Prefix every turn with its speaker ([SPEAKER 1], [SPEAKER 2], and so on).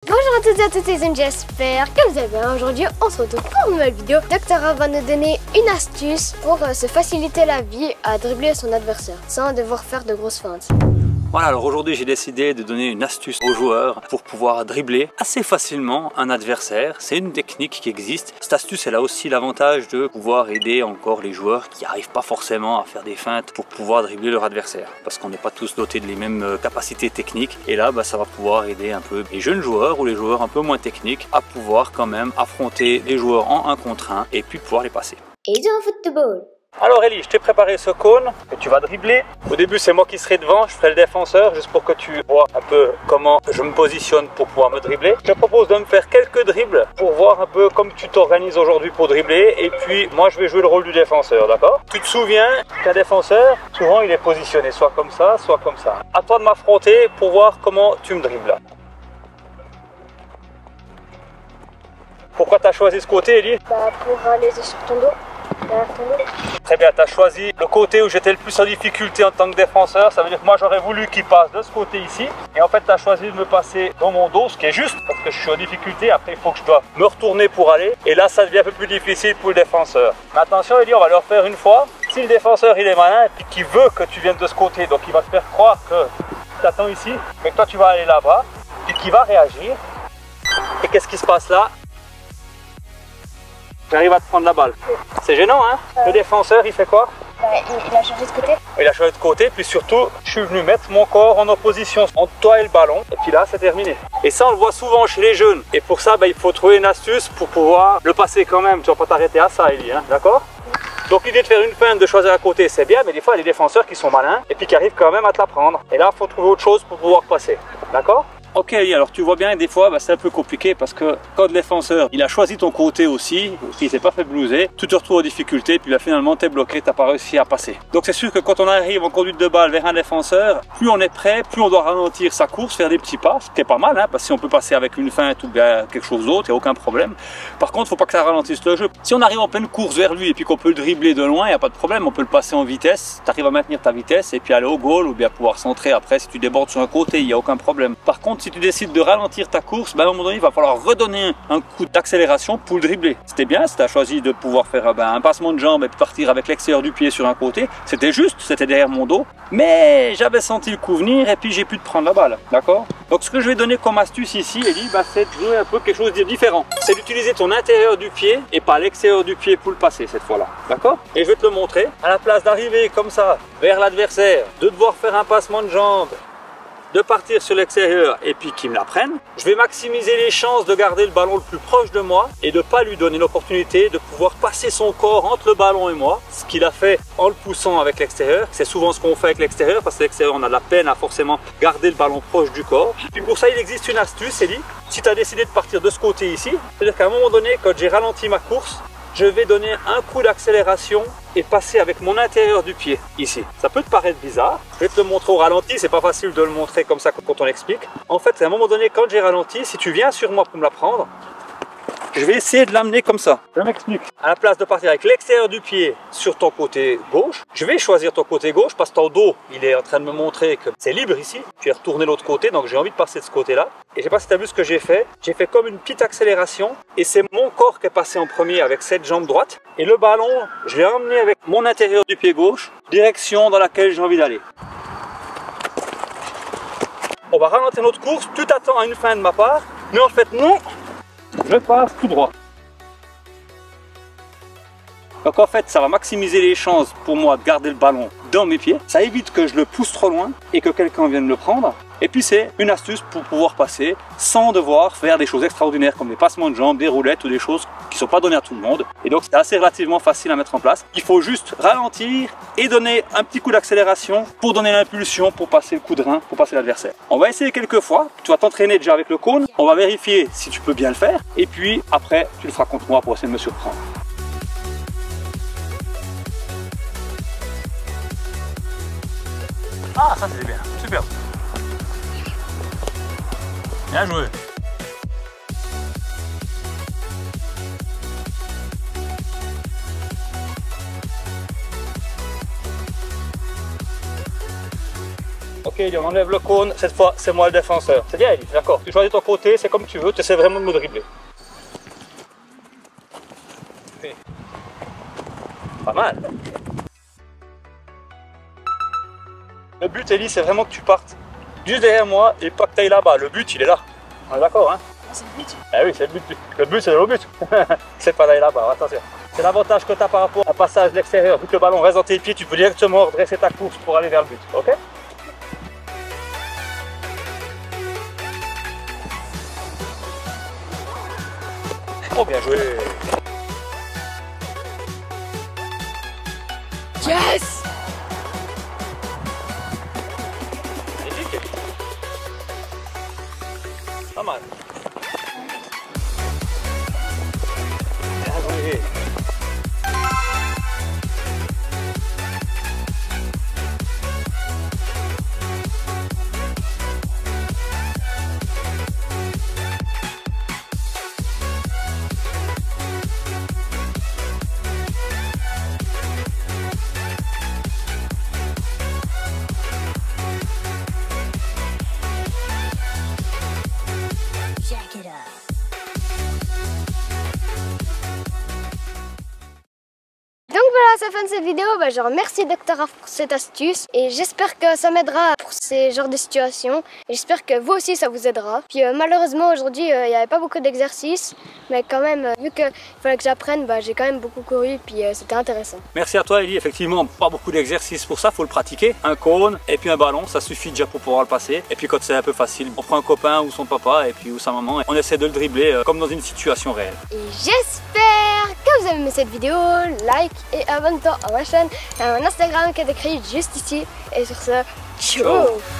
[SPEAKER 1] Bonjour à toutes et à tous les amis, j'espère que vous allez bien. Aujourd'hui on se retrouve pour une nouvelle vidéo. Doctora va nous donner une astuce pour se faciliter la vie à dribbler son adversaire sans devoir faire de grosses feintes.
[SPEAKER 2] Voilà, alors aujourd'hui j'ai décidé de donner une astuce aux joueurs pour pouvoir dribbler assez facilement un adversaire. C'est une technique qui existe. Cette astuce elle a aussi l'avantage de pouvoir aider encore les joueurs qui n'arrivent pas forcément à faire des feintes pour pouvoir dribbler leur adversaire. Parce qu'on n'est pas tous dotés de les mêmes capacités techniques. Et là ça va pouvoir aider un peu les jeunes joueurs ou les joueurs un peu moins techniques à pouvoir quand même affronter les joueurs en 1 contre 1 et puis pouvoir les passer.
[SPEAKER 1] Et dans football.
[SPEAKER 2] Alors Ellie, je t'ai préparé ce cône que tu vas dribbler. Au début c'est moi qui serai devant, je ferai le défenseur juste pour que tu vois un peu comment je me positionne pour pouvoir me dribbler. Je te propose de me faire quelques dribbles pour voir un peu comme tu t'organises aujourd'hui pour dribbler. Et puis moi je vais jouer le rôle du défenseur, d'accord? Tu te souviens qu'un défenseur, souvent il est positionné soit comme ça, soit comme ça. À toi de m'affronter pour voir comment tu me dribbles. Pourquoi tu as choisi ce côté Ellie?
[SPEAKER 1] Pour aller sur ton dos.
[SPEAKER 2] Très bien, tu as choisi le côté où j'étais le plus en difficulté en tant que défenseur. Ça veut dire que moi j'aurais voulu qu'il passe de ce côté ici. Et en fait tu as choisi de me passer dans mon dos, ce qui est juste parce que je suis en difficulté. Après il faut que je dois me retourner pour aller. Et là ça devient un peu plus difficile pour le défenseur. Mais attention Ellie, on va le refaire une fois. Si le défenseur il est malin et qu'il veut que tu viennes de ce côté, donc il va te faire croire que tu t'attends ici, mais que toi tu vas aller là-bas, puis qu'il va réagir. Et qu'est-ce qui se passe là? J'arrive à te prendre la balle. C'est gênant, hein? Le défenseur, il fait quoi?
[SPEAKER 1] Il a changé de côté.
[SPEAKER 2] Il a changé de côté, puis surtout, je suis venu mettre mon corps en opposition entre toi et le ballon. Et puis là, c'est terminé. Et ça, on le voit souvent chez les jeunes. Et pour ça, il faut trouver une astuce pour pouvoir le passer quand même. Tu vas pas t'arrêter à ça, Ellie, hein? D'accord? Donc l'idée de faire une feinte, de choisir à côté, c'est bien, mais des fois, il y a des défenseurs qui sont malins et puis qui arrivent quand même à te la prendre. Et là, il faut trouver autre chose pour pouvoir passer. D'accord? Ok, alors tu vois bien, des fois c'est un peu compliqué parce que quand le défenseur il a choisi ton côté aussi, il s'est pas fait blouser, tu te retrouves en difficulté, puis là finalement t'es bloqué, t'as pas réussi à passer. Donc c'est sûr que quand on arrive en conduite de balle vers un défenseur, plus on est prêt, plus on doit ralentir sa course, faire des petits pas, ce qui est pas mal, hein, parce que si on peut passer avec une feinte ou bien quelque chose d'autre, il n'y a aucun problème. Par contre, faut pas que ça ralentisse le jeu. Si on arrive en pleine course vers lui et puis qu'on peut le dribbler de loin, il n'y a pas de problème, on peut le passer en vitesse, tu arrives à maintenir ta vitesse et puis aller au goal ou bien pouvoir centrer après si tu débordes sur un côté, il n'y a aucun problème. Par contre, si tu décides de ralentir ta course, à un moment donné, il va falloir redonner un coup d'accélération pour le dribbler. C'était bien, si tu as choisi de pouvoir faire un passement de jambe et partir avec l'extérieur du pied sur un côté, c'était juste, c'était derrière mon dos, mais j'avais senti le coup venir et puis j'ai pu te prendre la balle, d'accord? Donc ce que je vais donner comme astuce ici, Ellie, c'est de jouer un peu quelque chose de différent. C'est d'utiliser ton intérieur du pied et pas l'extérieur du pied pour le passer cette fois-là, d'accord? Et je vais te le montrer. À la place d'arriver comme ça vers l'adversaire, de devoir faire un passement de jambe, de partir sur l'extérieur et puis qu'il me la prenne, je vais maximiser les chances de garder le ballon le plus proche de moi et de ne pas lui donner l'opportunité de pouvoir passer son corps entre le ballon et moi, ce qu'il a fait en le poussant avec l'extérieur. C'est souvent ce qu'on fait avec l'extérieur parce que l'extérieur on a de la peine à forcément garder le ballon proche du corps. Puis pour ça il existe une astuce, Ellie. Si tu as décidé de partir de ce côté ici, c'est-à-dire qu'à un moment donné quand j'ai ralenti ma course, je vais donner un coup d'accélération et passer avec mon intérieur du pied ici. Ça peut te paraître bizarre, je vais te le montrer au ralenti, c'est pas facile de le montrer comme ça quand on l'explique. En fait, à un moment donné, quand j'ai ralenti, si tu viens sur moi pour me la prendre, je vais essayer de l'amener comme ça. Je m'explique. À la place de partir avec l'extérieur du pied sur ton côté gauche, je vais choisir ton côté gauche parce que ton dos, il est en train de me montrer que c'est libre ici. Tu es retourné l'autre côté, donc j'ai envie de passer de ce côté-là. Et je sais pas si tu as vu ce que j'ai fait. J'ai fait comme une petite accélération et c'est mon corps qui est passé en premier avec cette jambe droite. Et le ballon, je l'ai emmené avec mon intérieur du pied gauche, direction dans laquelle j'ai envie d'aller. On va ralentir notre course. Tu t'attends à une fin de ma part, mais en fait non. Je passe tout droit. Donc en fait, ça va maximiser les chances pour moi de garder le ballon dans mes pieds. Ça évite que je le pousse trop loin et que quelqu'un vienne le prendre. Et puis c'est une astuce pour pouvoir passer sans devoir faire des choses extraordinaires comme des passements de jambes, des roulettes ou des choses qui ne sont pas données à tout le monde. Et donc c'est assez relativement facile à mettre en place. Il faut juste ralentir et donner un petit coup d'accélération pour donner l'impulsion pour passer le coup de rein, pour passer l'adversaire. On va essayer quelques fois. Tu vas t'entraîner déjà avec le cône. On va vérifier si tu peux bien le faire. Et puis après, tu le feras contre moi pour essayer de me surprendre. Ah, ça c'est bien, super. Bien joué. Ok, on enlève le cône. Cette fois, c'est moi le défenseur. C'est bien, Eli, d'accord. Tu choisis ton côté, c'est comme tu veux. Tu essaies vraiment de me dribbler. Okay. Pas mal. Le but, Eli, c'est vraiment que tu partes juste derrière moi et pas que tu ailles là-bas. Le but, il est là. On est d'accord, hein?
[SPEAKER 1] C'est le but.
[SPEAKER 2] Ah oui, c'est le but. Le but, c'est le but. C'est pas d'aller là-bas, attention. C'est l'avantage que tu as par rapport à un passage de l'extérieur. Vu que le ballon reste dans tes pieds, tu peux directement redresser ta course pour aller vers le but. Ok? Oh, bien joué.
[SPEAKER 1] Yes!
[SPEAKER 2] Magnifique, Eli. Pas mal. Bien joué.
[SPEAKER 3] Jack it up.
[SPEAKER 1] Donc voilà, c'est la fin de cette vidéo. Je remercie Dr. Raph pour cette astuce et j'espère que ça m'aidera pour ces genres de situations. Et j'espère que vous aussi ça vous aidera. Puis malheureusement aujourd'hui il n'y avait pas beaucoup d'exercices, mais quand même vu qu'il fallait que j'apprenne, j'ai quand même beaucoup couru puis c'était intéressant.
[SPEAKER 2] Merci à toi, Eli. Effectivement, pas beaucoup d'exercices pour ça, faut le pratiquer. Un cône et puis un ballon, ça suffit déjà pour pouvoir le passer. Et puis quand c'est un peu facile, on prend un copain ou son papa et puis ou sa maman et on essaie de le dribbler comme dans une situation réelle.
[SPEAKER 1] Et j'espère que vous avez aimé cette vidéo. Like et abonne-toi à ma chaîne, à mon Instagram qui est écrit juste ici. Et sur ce, ciao!